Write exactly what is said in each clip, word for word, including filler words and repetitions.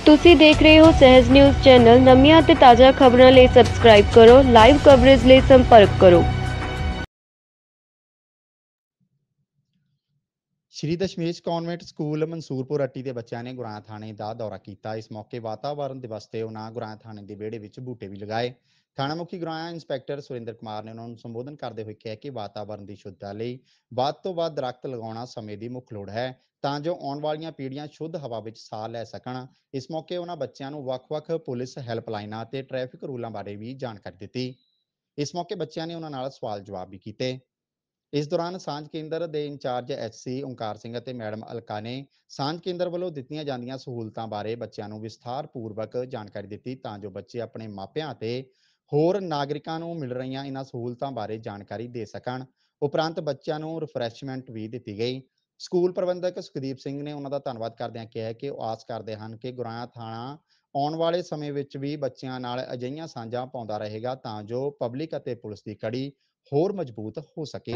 ਤੁਸੀਂ ਦੇਖ ਰਹੇ ਹੋ ਸਹਿਜ ਨਿਊਜ਼ ਚੈਨਲ। ਨਵੀਆਂ ਤੇ ਤਾਜ਼ਾ ਖਬਰਾਂ ਲਈ ਸਬਸਕ੍ਰਾਈਬ ਕਰੋ। ਲਾਈਵ ਕਵਰੇਜ ਲਈ ਸੰਪਰਕ ਕਰੋ। श्री दशमेश कॉन्वेंट स्कूल मंसूरपुर अट्टी के बच्चों ने गुराया थाने का दौरा किया। इस मौके वातावरण दिवस से उन्होंने गुराया थाने के विहड़े में बूटे भी लगाए। थाना मुखी गुराया इंस्पैक्टर सुरेंद्र कुमार ने उन्होंने संबोधन करते हुए कहा कि वातावरण की शुद्धता लई वध तो वध दरख्त लगाना समय की मुख लोड़ है तां जो आने वाली पीढ़ियां शुद्ध हवा में साह लै सकन। इस मौके उन्होंने बच्चों को वख-वख पुलिस हैल्पलाइनां ते ट्रैफिक रूलों बारे भी जानकारी दी। इस मौके बच्चों ने उन्होंने सवाल जवाब भी किए। इस दौरान सांझ केंद्र के in charge H C Onkar Singh ते मैडम अलका ने सांझ केंद्र वालों दित्तियां जांदियां सहूलतां बारे बच्चों को विस्तारपूर्वक जानकारी दी तां जो बच्चे अपने मापियां ते होर नागरिकां नूं मिल रही इन्हां सहूलतां बारे जानकारी दे सकन। उपरंत बच्चों को रिफ्रैशमेंट भी दी गई। स्कूल प्रबंधक सुखदीप सिंह ने उन्हों का धन्नवाद करदे कहा कि आस करते हैं कि गुराया थाना आने वाले समय में भी बच्चों नाल अजिहियां सांझां पाउंदा रहेगा तां जो पब्लिक अते पुलिस की कड़ी होर मजबूत हो सके।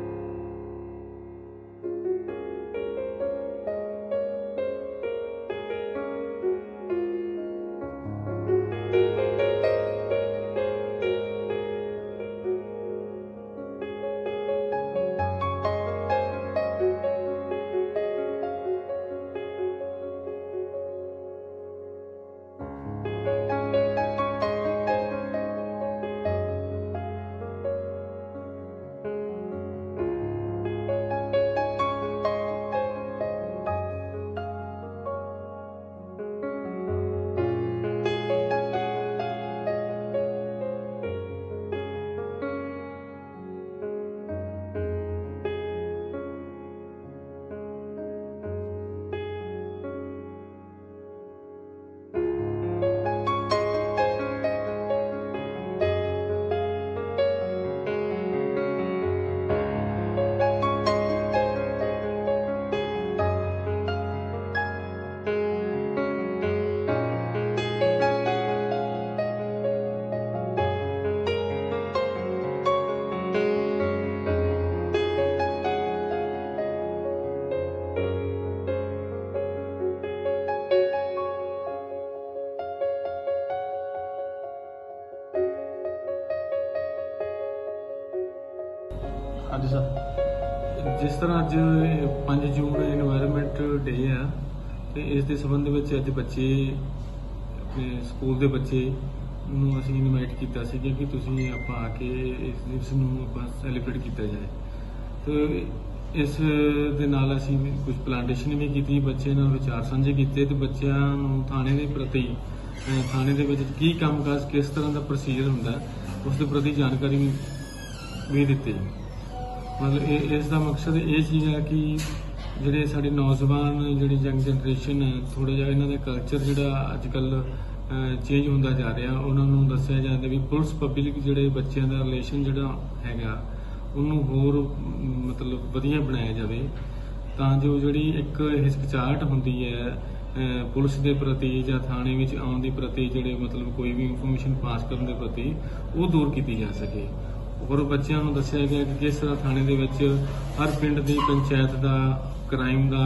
ਅੱਜ जिस तरह अज पांच जून एनवायरनमेंट डे है तो इस दे संबंध में अज बच्चे अपने स्कूल के बच्चे नूं असीं इनवाइट किया कि तुसीं आपां आके इस दिवस नूं आपां सैलीब्रेट किया जाए। तो इस दे नाल असीं कुछ प्लांटेशन भी की, बच्चे नाल विचार साझे किए तो बच्चों नूं थाने के प्रति थाने दे विच की कामकाज किस तरह का प्रोसीजर हुंदा उस दे प्रति जानकारी भी दी। मतलब इसका मकसद ये चीज़ है कि जिहड़े साडे नौजवान जिहड़ी यंग जनरेशन है थोड़ा जिहा इन्हां दा कल्चर जिहड़ा अजकल चेंज होंदा जा रहा उन्होंने दस्सिया जाता भी पुलिस पब्लिक जिहड़े बच्चों का रिलेशन जिहड़ा हैगा उन्होंने होर मतलब वधिया बनाया जाए तां जो जिहड़ी एक हिचकिचाहट हुंदी है पुलिस के प्रति या थाने में आउण दे प्रति जिहड़े मतलब कोई भी इंफॉर्मेशन पास करने के प्रति वो दूर की जा सके। और बच्चों को दस्सिया गया कि किस तरह थाने दे विच हर पिंड की पंचायत का क्राइम का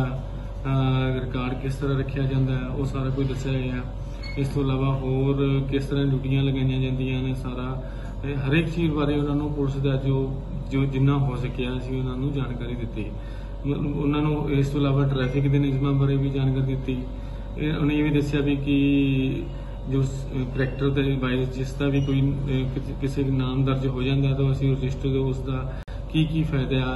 रिकॉर्ड किस तरह रखा जाता है वो सारा कुछ दस्सिया गया। इस तो इलावा होर किस तरह ड्यूटियां लगाई जांदियां ने सारा हर एक चीज़ बारे उन्होंने पुलिस का जो जो जिन्ना हो सकिया असीं उन्होंने जानकारी दी। उन्होंने इस तो इलावा ट्रैफिक के नियमों बारे भी जानकारी दी। उन्हें ये भी दस्सिया भी कि जो करैक्टर के वाइज जिसका भी कोई किसी नाम दर्ज हो जाता है तो असीं रजिस्टर उसका की की फायदा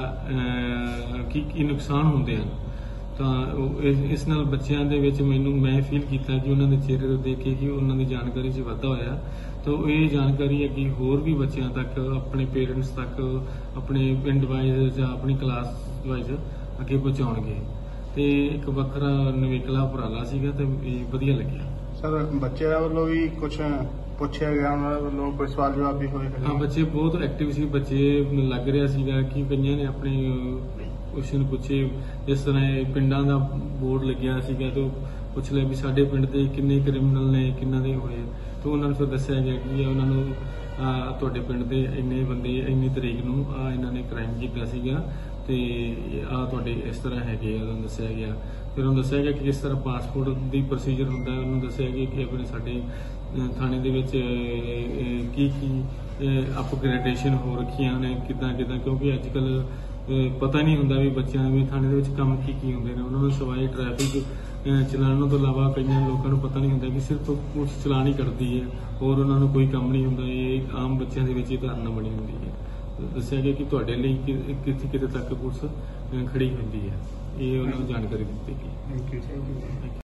की की नुकसान होंगे हैं। तो इस नाल बच्चों के विच मैनूं मैं फील किया कि उन्होंने चेहरे को देख के कि उन्होंने जानकारी च वाधा होया तो ये जानकारी अगे होर भी बच्चों तक अपने पेरेंट्स तक अपने पिंड वाइज या अपनी क्लास वाइज अगे पहुँचाउणगे। तो एक वखरा नवेकला उपराला सीगा ते वधिया लग्गिया। सर बच्चे वालों भी कुछ पूछा गया, उन्होंने वालों कोई सवाल जवाब भी होए? हाँ बच्चे बहुत एक्टिव सी। बच्चे लग रहा सीगा कि कईयां ने अपने क्वेश्चन पूछे। जिस तरह पिंडां दा बोर्ड लग्या सीगा तो पुछ लिया भी साडे पिंड दे किन्ने क्रिमिनल ने किन्ना दे होए तो उन्होंने फिर दस्सिया गया कि उन्होंने तुहाडे पिंड दे इन्ने बंदे इन्नी तरीक नूं इन्हां ने क्राइम कीता सीगा ਤੇ ਆਹ ਤੁਹਾਡੇ ਇਸ ਤਰ੍ਹਾਂ ਹੈਗੇ ਆ, ਉਹਨਾਂ ਦੱਸਿਆ ਗਿਆ। ਫਿਰ ਉਹਨੂੰ ਦੱਸਿਆ ਗਿਆ ਕਿ ਕਿਸ ਤਰ੍ਹਾਂ ਪਾਸਪੋਰਟ ਦੀ ਪ੍ਰੋਸੀਜਰ ਹੁੰਦਾ ਹੈ। ਉਹਨੂੰ ਦੱਸਿਆ ਗਿਆ ਕਿ ਆਪਣੇ ਸਾਡੇ ਅਹ, ਥਾਣੇ ਦੇ ਵਿੱਚ ਅਹ, ਕੀ ਕੀ ਅਪਗ੍ਰੇਡੇਸ਼ਨ ਹੋ ਰੱਖੀਆਂ ਨੇ, ਕਿੱਦਾਂ ਕਿੱਦਾਂ, ਕਿਉਂਕਿ ਅੱਜ ਕੱਲ ਪਤਾ ਨਹੀਂ ਹੁੰਦਾ ਵੀ ਬੱਚਿਆਂ ਦੇ ਵੀ ਥਾਣੇ ਦੇ ਵਿੱਚ ਕੰਮ ਕੀ ਕੀ ਹੁੰਦੇ ਨੇ। ਉਹਨਾਂ ਨੂੰ ਸਿਵਾਏ ਟ੍ਰੈਫਿਕ ਚਲਾਉਣ ਤੋਂ ਇਲਾਵਾ ਕਈਆਂ ਲੋਕਾਂ ਨੂੰ ਪਤਾ ਨਹੀਂ ਹੁੰਦਾ ਕਿ ਸਿਰਫ ਪੁਲਿਸ ਚਲਾਨ ਹੀ ਕਰਦੀ ਹੈ, ਹੋਰ ਉਹਨਾਂ ਨੂੰ ਕੋਈ ਕੰਮ ਨਹੀਂ ਹੁੰਦਾ। ਇਹ ਆਮ ਬੱਚਿਆਂ ਦੇ ਵਿੱਚ ਇਹ ਧਾਰਨਾ ਬਣੀ ਹੁੰਦੀ ਹੈ। ਦੱਸਿਆ ਗਿਆ ਕਿ ਤੁਹਾਡੇ ਲਈ ਕਿ- ਕਿੱਥੇ ਕਿਤੇ ਤੱਕ ਪੁਲਿਸ ਅਹ, ਖੜੀ ਹੁੰਦੀ ਹੈ। ਇਹ ਉਹਨਾਂ ਨੂੰ ਜਾਣਕਾਰੀ ਦਿੱਤੀ ਗਈ। Thank you.